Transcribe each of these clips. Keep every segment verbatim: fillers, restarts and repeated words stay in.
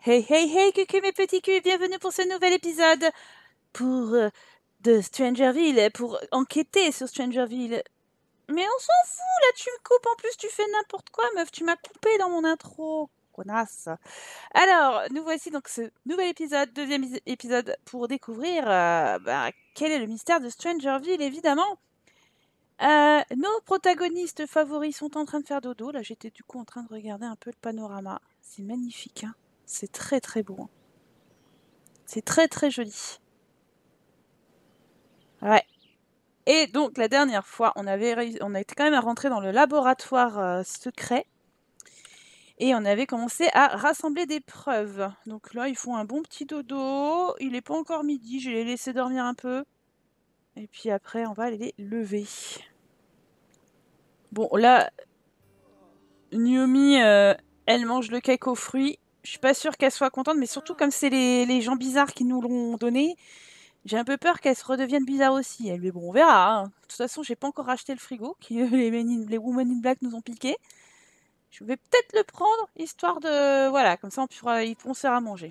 Hey hey hey coucou mes petits culs, bienvenue pour ce nouvel épisode pour euh, de Strangerville, pour enquêter sur Strangerville. Mais on s'en fout là, tu me coupes, en plus tu fais n'importe quoi meuf, tu m'as coupé dans mon intro, connasse. Alors, nous voici donc ce nouvel épisode, deuxième épisode pour découvrir euh, bah, quel est le mystère de Strangerville évidemment. Euh, nos protagonistes favoris sont en train de faire dodo, là j'étais du coup en train de regarder un peu le panorama, c'est magnifique hein. C'est très très beau. Hein. C'est très très joli. Ouais. Et donc la dernière fois, on avait réussi, on a été quand même à rentrer dans le laboratoire euh, secret et on avait commencé à rassembler des preuves. Donc là, ils font un bon petit dodo. Il n'est pas encore midi, je les ai laissés dormir un peu. Et puis après, on va les lever. Bon, là, Naomi, euh, elle mange le cake aux fruits. Je suis pas sûre qu'elle soit contente, mais surtout comme c'est les, les gens bizarres qui nous l'ont donné, j'ai un peu peur qu'elle se redevienne bizarre aussi, elle. Mais bon, on verra. Hein. De toute façon, j'ai pas encore acheté le frigo que les, Men in- les Women in Black nous ont piqué. Je vais peut-être le prendre, histoire de... Voilà, comme ça on pourra, ils pourront se faire à manger.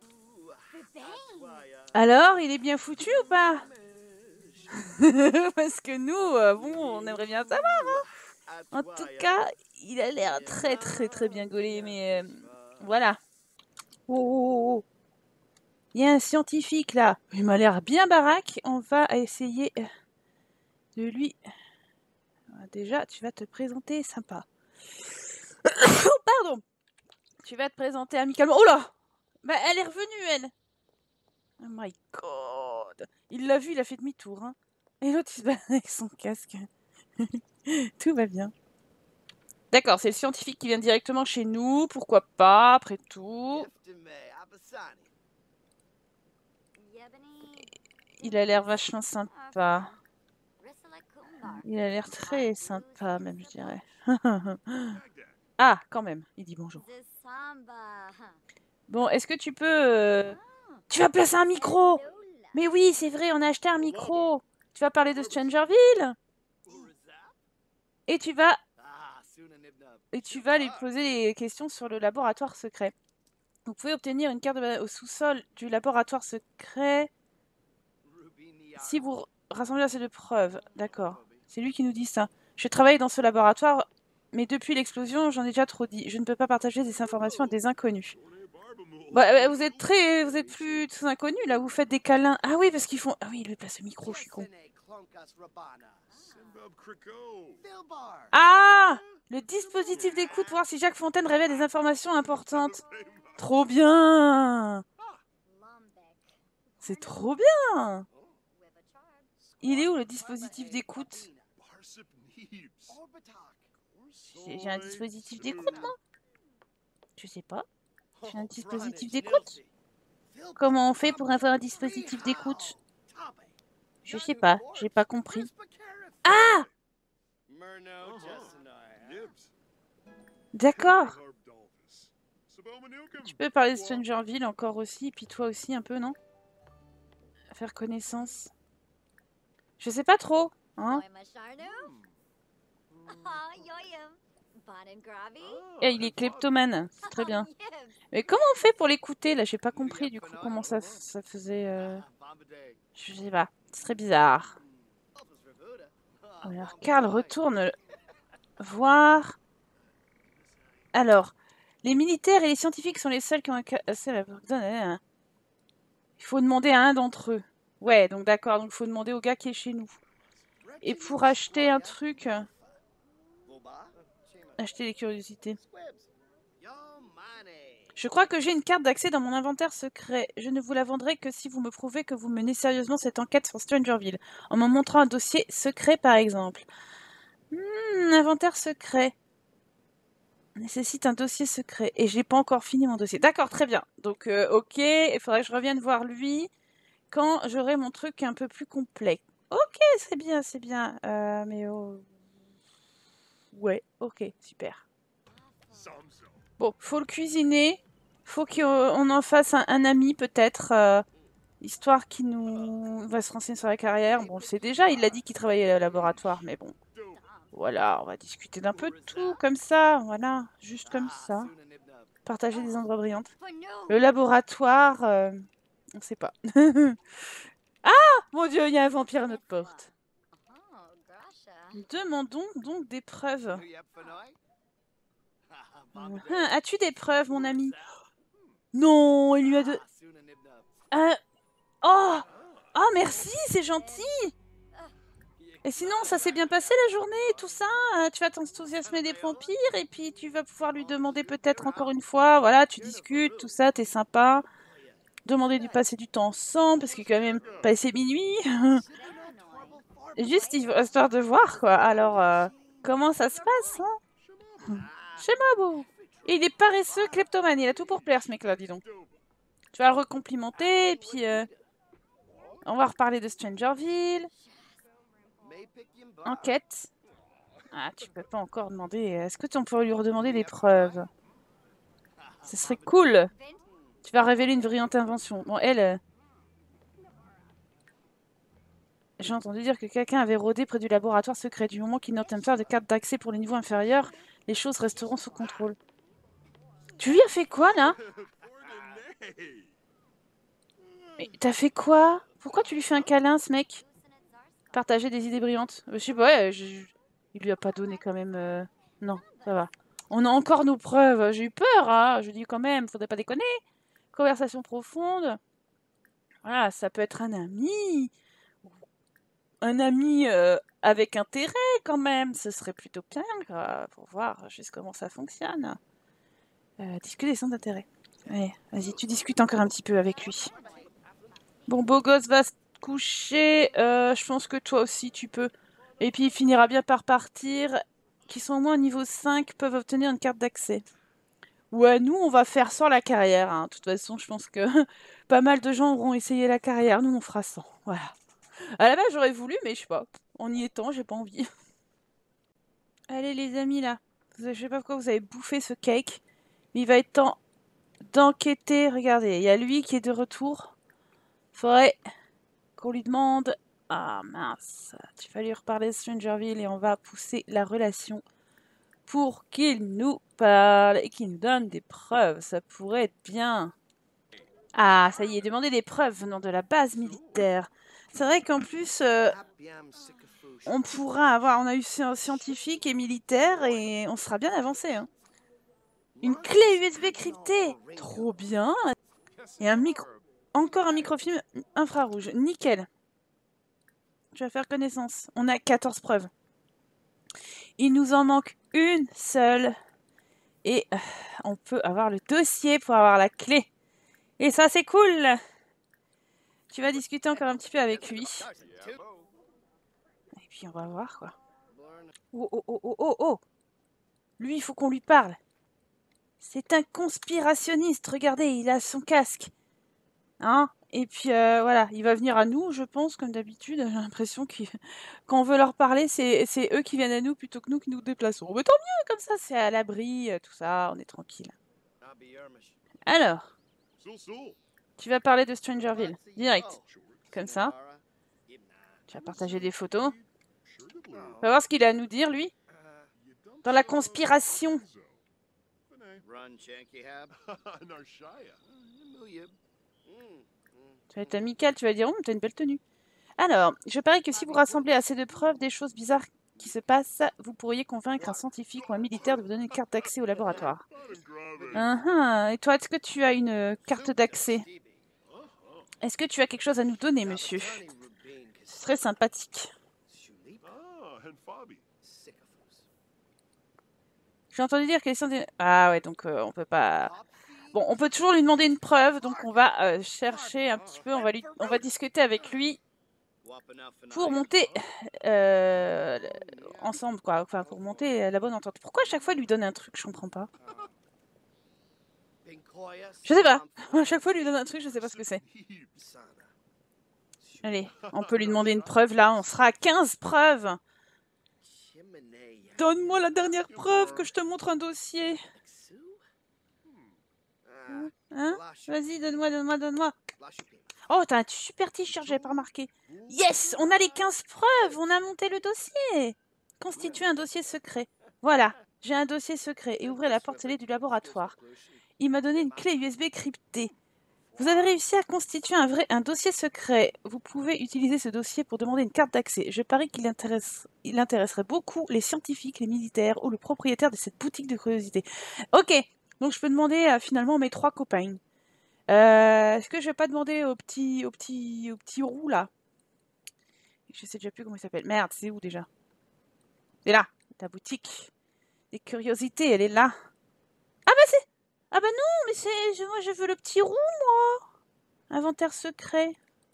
Alors, il est bien foutu ou pas? Parce que nous, euh, bon, on aimerait bien savoir. Hein. En tout cas, il a l'air très très très bien gaulé, mais euh, voilà. Oh, oh, oh. Il y a un scientifique là. Il m'a l'air bien baraque. On va essayer de lui... Déjà, tu vas te présenter sympa. Oh, pardon. Tu vas te présenter amicalement. Oh là. Bah, elle est revenue, elle. Oh my god. Il l'a vu, il a fait demi-tour. Hein. Et l'autre, il se bat avec son casque. Tout va bien. D'accord, c'est le scientifique qui vient directement chez nous. Pourquoi pas, après tout. Il a l'air vachement sympa. Il a l'air très sympa, même, je dirais. Ah, quand même, il dit bonjour. Bon, est-ce que tu peux... Euh... Tu vas placer un micro. Mais oui, c'est vrai, on a acheté un micro. Tu vas parler de Strangerville. Et tu vas... Et tu vas lui poser des questions sur le laboratoire secret. Vous pouvez obtenir une carte de... au sous-sol du laboratoire secret si vous rassemblez assez de preuves. D'accord. C'est lui qui nous dit ça. Je travaille dans ce laboratoire, mais depuis l'explosion, j'en ai déjà trop dit. Je ne peux pas partager des informations à des inconnus. Bah, vous êtes très, vous êtes plus très inconnus là. Vous faites des câlins. Ah oui, parce qu'ils font. Ah oui, il lui place le micro. Je suis con. Ah, le dispositif d'écoute pour voir si Jacques Fontaine révèle des informations importantes. Trop bien. C'est trop bien. Il est où le dispositif d'écoute? J'ai un dispositif d'écoute, moi? Je sais pas. J'ai un dispositif d'écoute? Comment on fait pour avoir un dispositif d'écoute? Je sais pas, j'ai pas compris. Ah! D'accord. Tu peux parler de Strangerville encore aussi, et puis toi aussi un peu, non? Faire connaissance. Je sais pas trop, hein? Et il est kleptomane, c'est très bien. Mais comment on fait pour l'écouter là? J'ai pas compris du coup comment ça, ça faisait. Euh... Je sais pas, c'est très bizarre. Alors Karl retourne voir. Alors, les militaires et les scientifiques sont les seuls qui ont accès à la... Il faut demander à un d'entre eux. Ouais, donc d'accord, donc il faut demander au gars qui est chez nous. Et pour acheter un truc... Acheter les curiosités. Je crois que j'ai une carte d'accès dans mon inventaire secret. Je ne vous la vendrai que si vous me prouvez que vous menez sérieusement cette enquête sur Strangerville. En me montrant un dossier secret, par exemple. Hmm, inventaire secret. Nécessite un dossier secret. Et j'ai pas encore fini mon dossier. D'accord, très bien. Donc, euh, ok, il faudrait que je revienne voir lui quand j'aurai mon truc un peu plus complet. Ok, c'est bien, c'est bien. Euh, mais oh... Ouais, ok, super. Bon, faut le cuisiner. Faut qu'on en fasse un, un ami, peut-être. Euh, histoire qu'il nous... va se renseigner sur la carrière. Bon, on le sait déjà, il a dit qu'il travaillait au laboratoire, mais bon. Voilà, on va discuter d'un peu de tout, comme ça. Voilà, juste comme ça. Partager des endroits brillants. Le laboratoire, euh, on sait pas. Ah, mon Dieu, il y a un vampire à notre porte. Demandons donc des preuves. Hum, As-tu des preuves, mon ami? Non, il lui a de... Euh... Oh, oh, merci, c'est gentil. Et sinon, ça s'est bien passé la journée, tout ça? Euh, Tu vas t'enthousiasmer des vampires et puis tu vas pouvoir lui demander peut-être encore une fois. Voilà, tu discutes, tout ça, t'es sympa. Demander de passer du temps ensemble parce qu'il est quand même passé minuit. Juste histoire de voir, quoi. Alors, euh, comment ça se passe, hein? Chez Mabou. Et il est paresseux, kleptomane. Il a tout pour plaire, ce mec-là, dis donc. Tu vas le recomplimenter, et puis... Euh, on va reparler de Strangerville. Enquête. Ah, tu peux pas encore demander... Est-ce que tu on pourrait lui redemander des preuves? Ce serait cool. Tu vas révéler une brillante invention. Bon, elle... Euh... J'ai entendu dire que quelqu'un avait rôdé près du laboratoire secret. Du moment qu'il n'obtient pas de carte d'accès pour les niveaux inférieurs, les choses resteront sous contrôle. Tu lui as fait quoi, là? Mais t'as fait quoi? Pourquoi tu lui fais un câlin, ce mec? Partager des idées brillantes. Euh, je sais pas, ouais, je... il lui a pas donné quand même... Euh... Non, ça va. On a encore nos preuves. J'ai eu peur, hein. Je dis quand même, faudrait pas déconner. Conversation profonde. Voilà, ça peut être un ami. Un ami euh, avec intérêt, quand même. Ce serait plutôt bien, quoi, pour voir juste comment ça fonctionne. Euh, discuter des centres d'intérêt. Allez, vas-y, tu discutes encore un petit peu avec lui. Bon, beau gosse va se coucher. Euh, je pense que toi aussi, tu peux. Et puis, il finira bien par partir. Qui sont au moins au niveau cinq peuvent obtenir une carte d'accès. Ouais, nous, on va faire sans la carrière. Hein. De toute façon, je pense que pas mal de gens auront essayé la carrière. Nous, on fera sans. Voilà. À la base, j'aurais voulu, mais je sais pas. En y étant, j'ai pas envie. Allez, les amis, là. Je sais pas pourquoi vous avez bouffé ce cake. Mais il va être temps d'enquêter. Regardez, il y a lui qui est de retour. Faudrait qu'on lui demande... Ah mince, il va lui reparler de Strangerville et on va pousser la relation pour qu'il nous parle et qu'il nous donne des preuves. Ça pourrait être bien. Ah, ça y est, demander des preuves venant de la base militaire. C'est vrai qu'en plus, euh, on pourra avoir... On a eu scientifique et militaire et on sera bien avancé. Hein. Une clé U S B cryptée. Trop bien. Et un micro... Encore un microfilm infrarouge. Nickel. Tu vas faire connaissance. On a quatorze preuves. Il nous en manque une seule. Et euh, on peut avoir le dossier pour avoir la clé. Et ça, c'est cool. Tu vas discuter encore un petit peu avec lui. Et puis, on va voir, quoi. Oh, oh, oh, oh, oh, oh. Lui, il faut qu'on lui parle. C'est un conspirationniste. Regardez, il a son casque. Hein? Et puis, euh, voilà, il va venir à nous, je pense, comme d'habitude. J'ai l'impression que quand on veut leur parler, c'est eux qui viennent à nous plutôt que nous qui nous déplaçons. Mais tant mieux, comme ça, c'est à l'abri, tout ça, on est tranquille. Alors, tu vas parler de Strangerville, direct. Comme ça. Tu vas partager des photos. On va voir ce qu'il a à nous dire, lui. Dans la conspiration. Tu vas être amical, tu vas dire, oh, t'as une belle tenue. Alors, je parie que si vous rassemblez assez de preuves des choses bizarres qui se passent, vous pourriez convaincre un scientifique ou un militaire de vous donner une carte d'accès au laboratoire. Uh -huh. Et toi, est-ce que tu as une carte d'accès? Est-ce que tu as quelque chose à nous donner, monsieur? Ce serait sympathique. J'ai entendu dire que les scientifiques... Ah ouais, donc euh, on peut pas... Bon, on peut toujours lui demander une preuve, donc on va euh, chercher un petit peu, on va, lui... on va discuter avec lui pour monter euh, ensemble, quoi. Enfin, pour monter la bonne entente. Pourquoi à chaque fois il lui donne un truc? Je comprends pas. Je sais pas. À chaque fois il lui donne un truc, je sais pas ce que c'est. Allez, on peut lui demander une preuve, là. On sera à quinze preuves. Donne-moi la dernière preuve que je te montre un dossier. Hein? Vas-y, donne-moi, donne-moi, donne-moi. Oh, t'as un super t-shirt, j'avais pas remarqué. Yes, on a les quinze preuves, on a monté le dossier. Constituer un dossier secret. Voilà, j'ai un dossier secret et ouvrez la porte scellée du laboratoire. Il m'a donné une clé U S B cryptée. Vous avez réussi à constituer un vrai un dossier secret. Vous pouvez utiliser ce dossier pour demander une carte d'accès. Je parie qu'il intéresse, il intéresserait beaucoup les scientifiques, les militaires ou le propriétaire de cette boutique de curiosité. Ok, donc je peux demander à finalement mes trois copains. Euh, Est-ce que je vais pas demander au petit, au petit, au petit roux là? Je sais déjà plus comment il s'appelle. Merde, c'est où déjà? C'est là, ta boutique des curiosités, elle est là. Ah bah c'est, ah bah non, mais c'est, moi je veux le petit roux moi. Inventaire secret.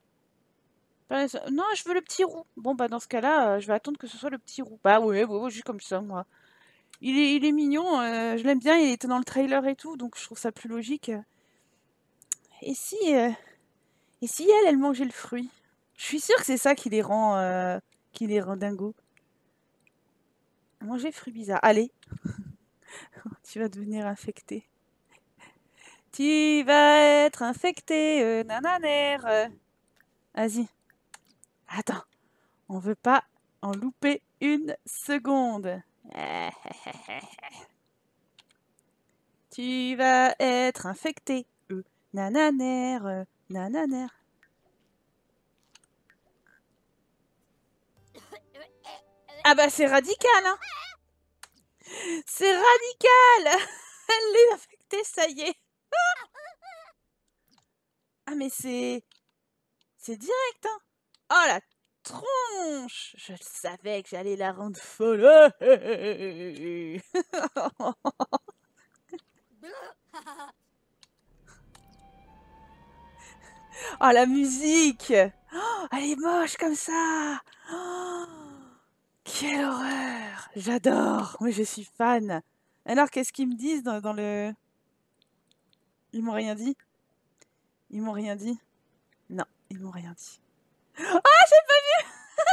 Non, je veux le petit roux. Bon, bah dans ce cas-là, euh, je vais attendre que ce soit le petit roux. Bah ouais, ouais, ouais, juste comme ça, moi. Il est, il est mignon, euh, je l'aime bien, il était dans le trailer et tout, donc je trouve ça plus logique. Et si, euh, et si elle, elle mangeait le fruit? Je suis sûre que c'est ça qui les rend, euh, qui les rend dingos. Manger fruit bizarre. Allez, tu vas devenir infecté. Tu vas être infecté, euh, nananère. euh. Vas-y. Attends, on veut pas en louper une seconde. Tu vas être infecté, euh, nananère, euh, nananère. Ah bah c'est radical, hein. C'est radical. Elle est infectée, ça y est. Ah mais c'est... C'est direct, hein. Oh la tronche. Je savais que j'allais la rendre folle. Oh la musique. Oh, elle est moche comme ça. Oh, quelle horreur. J'adore. Moi je suis fan. Alors qu'est-ce qu'ils me disent dans, dans le... Ils m'ont rien dit? Ils m'ont rien dit? Non, ils m'ont rien dit. Ah, j'ai pas vu.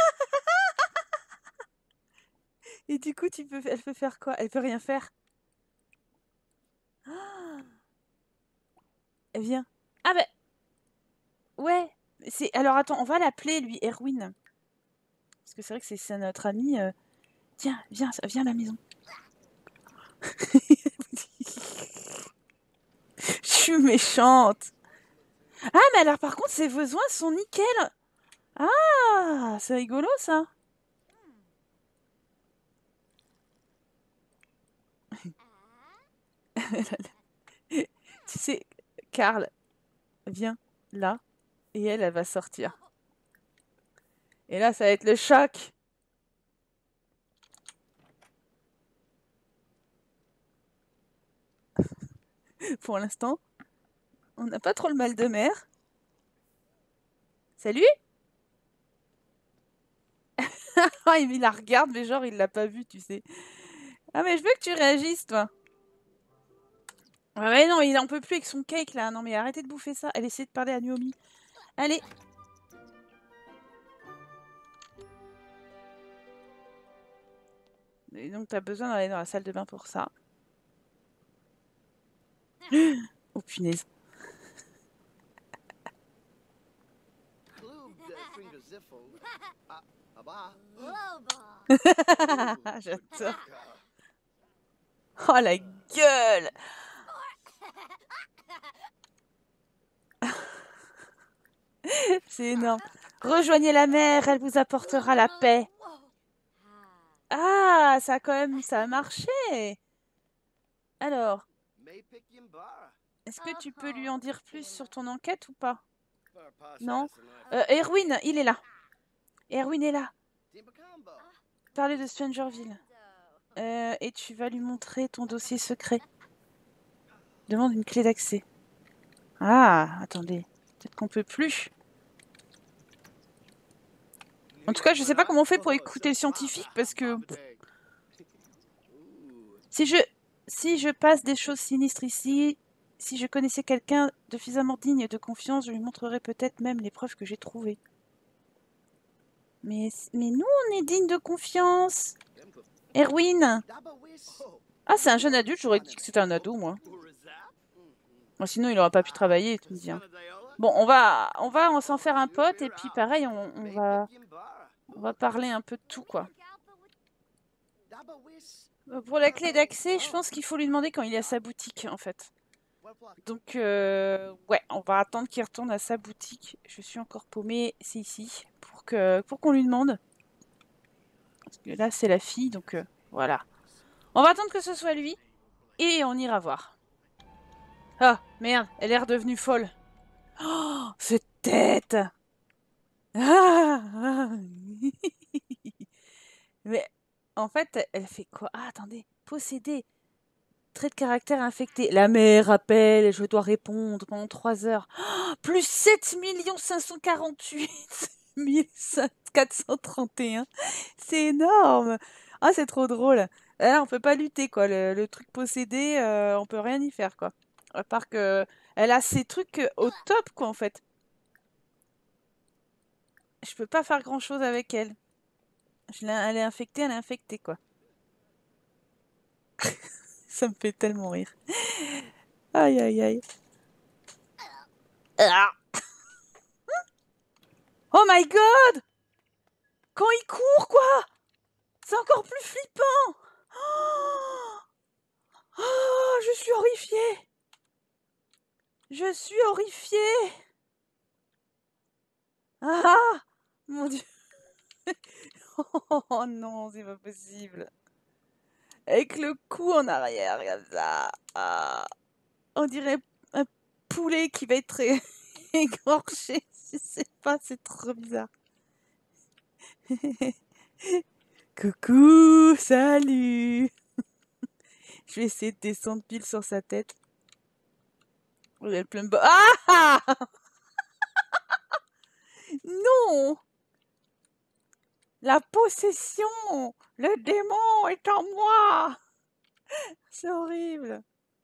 Et du coup, tu peux, elle peut faire quoi? Elle peut rien faire. Ah, elle vient. Ah bah, ouais. C'est... Alors attends, on va l'appeler, lui, Erwin. Parce que c'est vrai que c'est, c'est notre ami. euh. Tiens, viens, viens à la maison. Je suis méchante. Ah, mais alors par contre, ses besoins sont nickel. Ah, c'est rigolo ça. Tu sais, Karl, viens là. Et elle, elle va sortir. Et là, ça va être le choc. Pour l'instant, on n'a pas trop le mal de mer. Salut. Ah, il la regarde, mais genre, il l'a pas vu, tu sais. Ah, mais je veux que tu réagisses, toi. Ah ouais, non, il en peut plus avec son cake, là. Non, mais arrêtez de bouffer ça. Elle essaie de parler à Naomi. Allez. Et donc, t'as besoin d'aller dans la salle de bain pour ça. Oh, punaise. J'adore. Oh, la gueule. C'est énorme. Rejoignez la mer, elle vous apportera la paix. Ah, ça a quand même, ça a marché. Alors, est-ce que tu peux lui en dire plus sur ton enquête ou pas? Non? euh, Erwin, il est là. Erwin est là. Parler de Strangerville. Euh, et tu vas lui montrer ton dossier secret. Demande une clé d'accès. Ah, attendez. Peut-être qu'on peut plus. En tout cas, je sais pas comment on fait pour écouter le scientifique parce que... Si je... Si je passe des choses sinistres ici, si je connaissais quelqu'un de suffisamment digne de confiance, je lui montrerais peut-être même les preuves que j'ai trouvées. Mais, mais nous, on est digne de confiance. Erwin. Ah, c'est un jeune adulte, j'aurais dit que c'était un ado, moi. Bon, sinon, il n'aurait pas pu travailler, tu me dis. Hein. Bon, on va, on va s'en faire un pote, et puis pareil, on, on, va, on va parler un peu de tout, quoi. Pour la clé d'accès, je pense qu'il faut lui demander quand il est à sa boutique, en fait. Donc, euh, ouais, on va attendre qu'il retourne à sa boutique. Je suis encore paumée, c'est ici, pour que pour qu'on lui demande. Parce que là, c'est la fille, donc euh, voilà. On va attendre que ce soit lui, et on ira voir. Ah, merde, elle est redevenue folle. Oh, cette tête. Ah. Mais, en fait, elle fait quoi? Ah, attendez, posséder. Trait de caractère infecté. La mère appelle et je dois répondre pendant trois heures. Oh, plus sept millions cinq cent quarante-huit mille quatre cent trente et un. C'est énorme. Ah, c'est trop drôle. Là, on peut pas lutter, quoi. Le, le truc possédé, euh, on peut rien y faire, quoi. À part que elle a ses trucs euh, au top, quoi, en fait. Je peux pas faire grand-chose avec elle. Je l'ai- elle est infectée, elle est infectée, quoi. Ça me fait tellement rire. Aïe, aïe, aïe. Ah. Oh my god! Quand il court, quoi! C'est encore plus flippant! Oh, oh, je suis horrifiée! Je suis horrifiée! Ah! Mon Dieu! Oh non, c'est pas possible. Avec le cou en arrière, comme ça. Ah. On dirait un poulet qui va être égorgé. Je sais pas, c'est trop bizarre. Coucou, salut! Je vais essayer de descendre pile sur sa tête. Il est plein de... Ah! Non! La possession! Le démon est en moi! C'est horrible.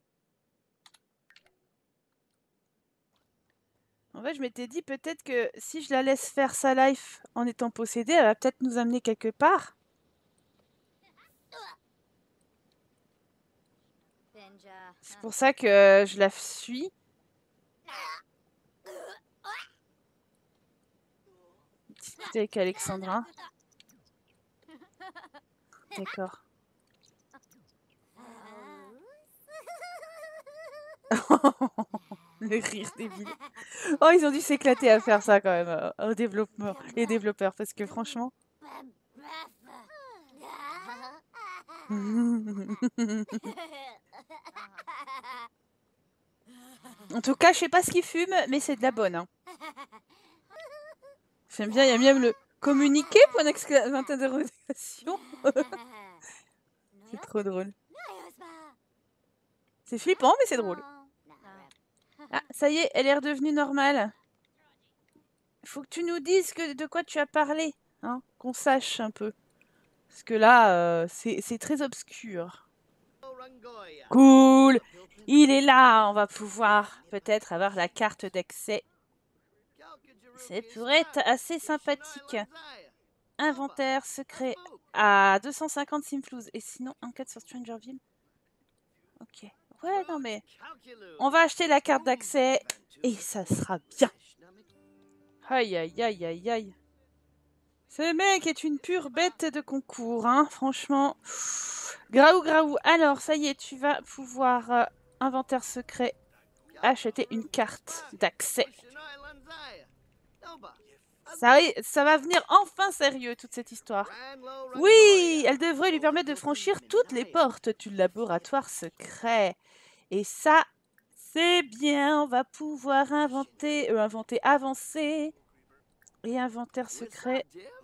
En fait, je m'étais dit peut-être que si je la laisse faire sa life en étant possédée, elle va peut-être nous amener quelque part. C'est pour ça que je la suis. Discuter avec Alexandra. D'accord. Le rire débile. Oh, ils ont dû s'éclater à faire ça quand même euh, aux développeurs, les développeurs, parce que franchement. En tout cas, je sais pas ce qu'ils fument, mais c'est de la bonne. Hein. J'aime bien, il y a même le communiquer pour une interrogation. C'est trop drôle. C'est flippant, mais c'est drôle. Ah, ça y est, elle est redevenue normale. Faut que tu nous dises que, de quoi tu as parlé, hein, qu'on sache un peu. Parce que là, euh, c'est très obscur. Cool! Il est là, on va pouvoir peut-être avoir la carte d'accès. Ça pourrait être assez sympathique. Inventaire secret à deux cent cinquante Simflouz. Et sinon, enquête sur Strangerville. Ok. Ouais, non mais... On va acheter la carte d'accès et ça sera bien. Aïe, aïe, aïe, aïe, aïe. Ce mec est une pure bête de concours, hein, franchement. Graou, graou. Alors, ça y est, tu vas pouvoir, euh, inventaire secret, acheter une carte d'accès. Ça, ça va venir enfin sérieux, toute cette histoire. Oui, elle devrait lui permettre de franchir toutes les portes du laboratoire secret. Et ça, c'est bien, on va pouvoir inventer, euh, inventer, avancer. Et inventaire secret.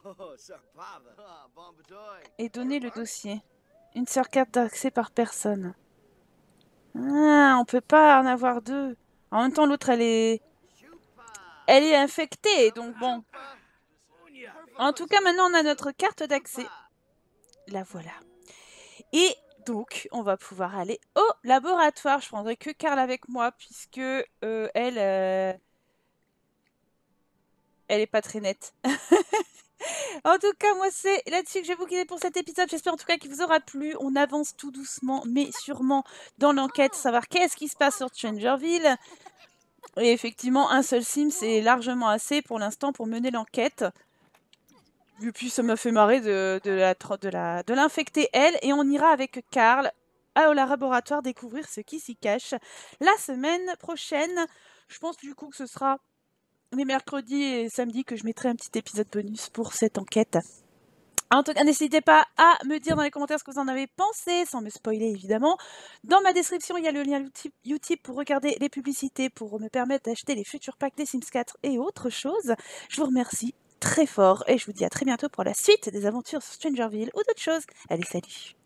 Et donner le dossier. Une seule carte d'accès par personne. Ah, on peut pas en avoir deux. En même temps, l'autre, elle est... Elle est infectée, donc bon. En tout cas, maintenant, on a notre carte d'accès. La voilà. Et donc, on va pouvoir aller au laboratoire. Je prendrai que Carl avec moi, puisque euh, elle... Euh... Elle est pas très nette. En tout cas, moi, c'est là-dessus que je vais vous quitter pour cet épisode. J'espère en tout cas qu'il vous aura plu. On avance tout doucement, mais sûrement dans l'enquête, savoir qu'est-ce qui se passe sur Strangerville. Et effectivement, un seul sim, c'est largement assez pour l'instant pour mener l'enquête. Et puis, ça m'a fait marrer de, de la de la, de l'infecter elle. Et on ira avec Carl au laboratoire découvrir ce qui s'y cache. La semaine prochaine, je pense du coup que ce sera les mercredis et samedis que je mettrai un petit épisode bonus pour cette enquête. En tout cas, n'hésitez pas à me dire dans les commentaires ce que vous en avez pensé, sans me spoiler évidemment. Dans ma description, il y a le lien Utip pour regarder les publicités, pour me permettre d'acheter les futurs packs des Sims quatre et autres choses. Je vous remercie très fort et je vous dis à très bientôt pour la suite des aventures sur Strangerville ou d'autres choses. Allez, salut!